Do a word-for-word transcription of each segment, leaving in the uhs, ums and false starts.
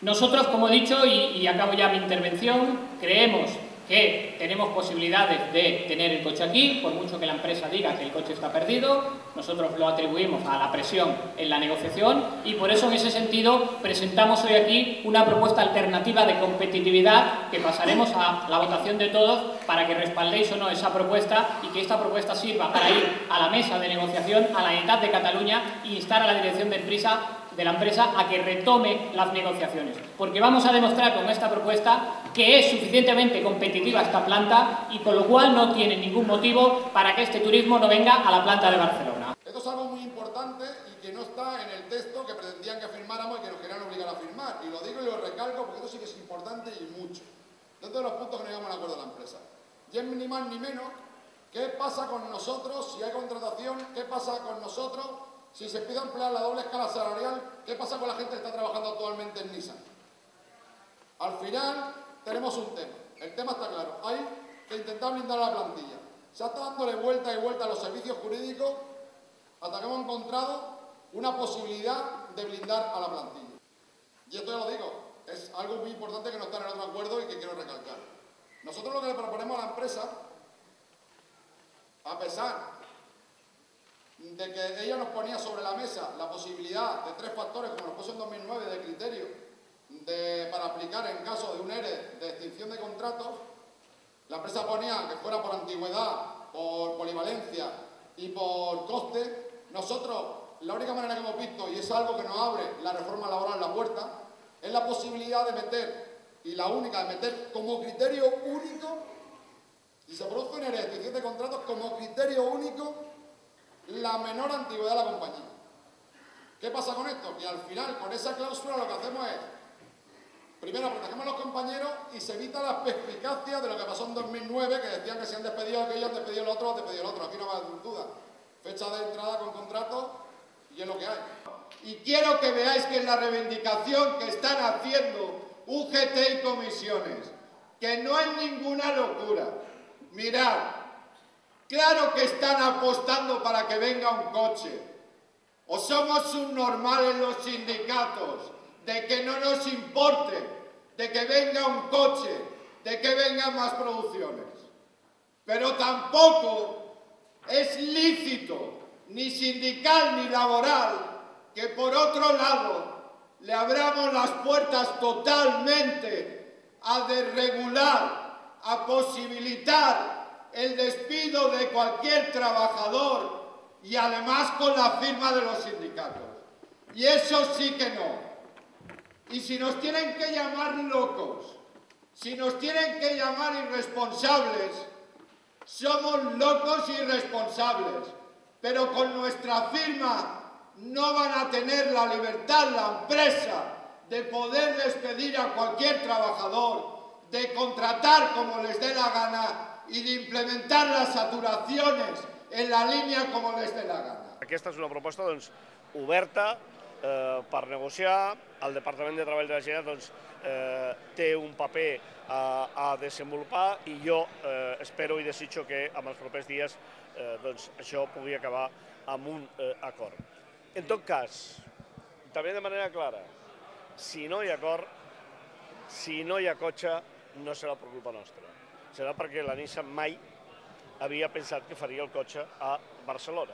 Nosotros, como he dicho, y, y acabo ya mi intervención, creemos que tenemos posibilidades de tener el coche aquí, por mucho que la empresa diga que el coche está perdido, nosotros lo atribuimos a la presión en la negociación y por eso en ese sentido presentamos hoy aquí una propuesta alternativa de competitividad que pasaremos a la votación de todos para que respaldéis o no esa propuesta y que esta propuesta sirva para ir a la mesa de negociación, a la Generalitat de Cataluña e instar a la dirección de empresa de la empresa a que retome las negociaciones, porque vamos a demostrar con esta propuesta que es suficientemente competitiva esta planta y con lo cual no tiene ningún motivo para que este turismo no venga a la planta de Barcelona. Esto es algo muy importante y que no está en el texto que pretendían que firmáramos y que nos querían obligar a firmar, y lo digo y lo recalco porque esto sí que es importante y mucho, dentro de los puntos que no llegamos a acuerdo de la empresa. Y es ni más ni menos qué pasa con nosotros si hay contratación, qué pasa con nosotros si se pide emplear la doble escala salarial, ¿qué pasa con la gente que está trabajando actualmente en Nissan? Al final tenemos un tema. El tema está claro. Hay que intentar blindar a la plantilla. Se ha estado dándole vuelta y vuelta a los servicios jurídicos hasta que hemos encontrado una posibilidad de blindar a la plantilla. Y esto ya lo digo, es algo muy importante que no está en el otro acuerdo y que quiero recalcar. Nosotros lo que le proponemos a la empresa, a pesar de que ella nos ponía sobre la mesa la posibilidad de tres factores, como nos puso en dos mil nueve, de criterio de, para aplicar en caso de un E R E de extinción de contratos, la empresa ponía que fuera por antigüedad, por polivalencia y por coste. Nosotros, la única manera que hemos visto, y es algo que nos abre la reforma laboral la puerta, es la posibilidad de meter, y la única de meter como criterio único, si se produce un E R E de extinción de contratos, como criterio único, la menor antigüedad de la compañía. ¿Qué pasa con esto? Que al final, con esa cláusula, lo que hacemos es, primero, protegemos a los compañeros y se evita la perspicacia de lo que pasó en dos mil nueve, que decían que se han despedido aquellos, han despedido el otro, han despedido el otro. Aquí no va a haber duda. Fecha de entrada con contrato y es lo que hay. Y quiero que veáis que es la reivindicación que están haciendo U G T y comisiones, que no es ninguna locura. Mirad, claro que están apostando para que venga un coche. O somos subnormales los sindicatos, de que no nos importe, de que venga un coche, de que vengan más producciones. Pero tampoco es lícito, ni sindical ni laboral, que por otro lado le abramos las puertas totalmente a desregular, a posibilitar el despido de cualquier trabajador y además con la firma de los sindicatos. Y eso sí que no. Y si nos tienen que llamar locos, si nos tienen que llamar irresponsables, somos locos y irresponsables, pero con nuestra firma no van a tener la libertad, la empresa, de poder despedir a cualquier trabajador, de contratar como les dé la gana i d'implementar les saturacions en la línia com les dé la gana. Aquesta és una proposta doncs, oberta eh, per negociar. El Departament de Treball de la Generalitat doncs, eh, té un paper a, a desenvolupar i jo eh, espero i desitjo que en els propers dies eh, doncs, això pugui acabar amb un eh, acord. En tot cas, també de manera clara, si no hi ha acord, si no hi ha cotxe, no serà per culpa nostra. Serà perquè la Nissan mai havia pensat que faria el cotxe a Barcelona.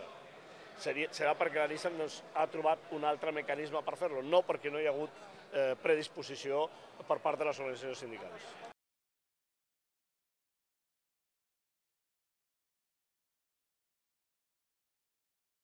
Serà perquè la Nissan ha trobat un altre mecanisme per fer-lo, no perquè no hi ha hagut predisposició per part de les organitzacions sindicals.